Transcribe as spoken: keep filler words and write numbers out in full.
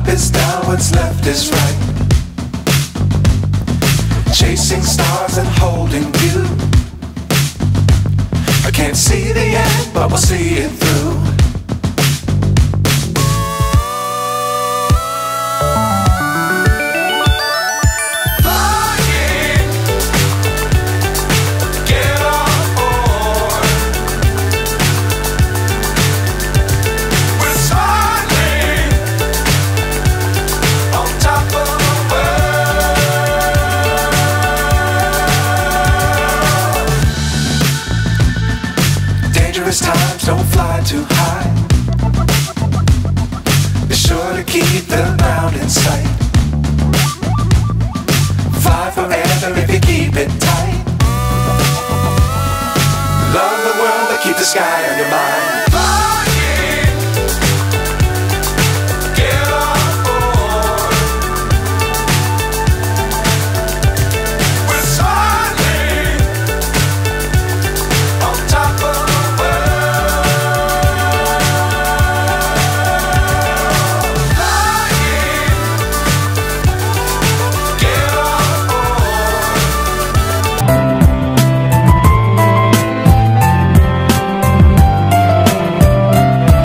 is down, what's left is right. Chasing stars and holding you. I can't see the end, but we'll see it through. Dangerous times, don't fly too high. Be sure to keep the ground in sight. Fly forever if you keep it tight. Love the world, but keep the sky on your mind.